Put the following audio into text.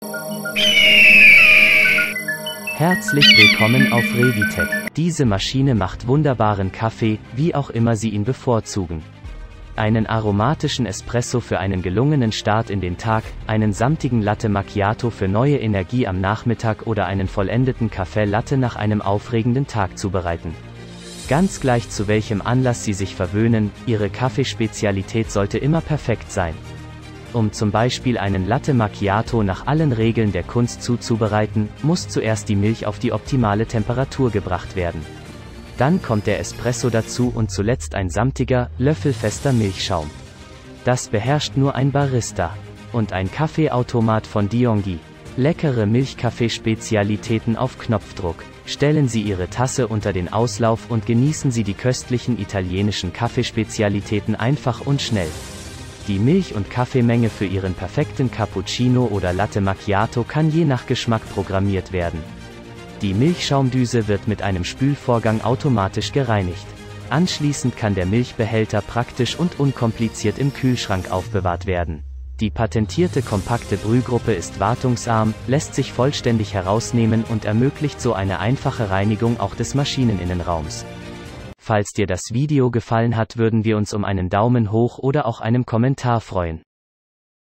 Herzlich willkommen auf Revitec. Diese Maschine macht wunderbaren Kaffee, wie auch immer Sie ihn bevorzugen. Einen aromatischen Espresso für einen gelungenen Start in den Tag, einen samtigen Latte Macchiato für neue Energie am Nachmittag oder einen vollendeten Café Latte nach einem aufregenden Tag zubereiten. Ganz gleich zu welchem Anlass Sie sich verwöhnen, Ihre Kaffeespezialität sollte immer perfekt sein. Um zum Beispiel einen Latte Macchiato nach allen Regeln der Kunst zuzubereiten, muss zuerst die Milch auf die optimale Temperatur gebracht werden. Dann kommt der Espresso dazu und zuletzt ein samtiger, löffelfester Milchschaum. Das beherrscht nur ein Barista. Und ein Kaffeeautomat von Dionghi. Leckere Milchkaffeespezialitäten auf Knopfdruck. Stellen Sie Ihre Tasse unter den Auslauf und genießen Sie die köstlichen italienischen Kaffeespezialitäten einfach und schnell. Die Milch- und Kaffeemenge für Ihren perfekten Cappuccino oder Latte Macchiato kann je nach Geschmack programmiert werden. Die Milchschaumdüse wird mit einem Spülvorgang automatisch gereinigt. Anschließend kann der Milchbehälter praktisch und unkompliziert im Kühlschrank aufbewahrt werden. Die patentierte kompakte Brühgruppe ist wartungsarm, lässt sich vollständig herausnehmen und ermöglicht so eine einfache Reinigung auch des Maschineninnenraums. Falls dir das Video gefallen hat, würden wir uns um einen Daumen hoch oder auch einem Kommentar freuen.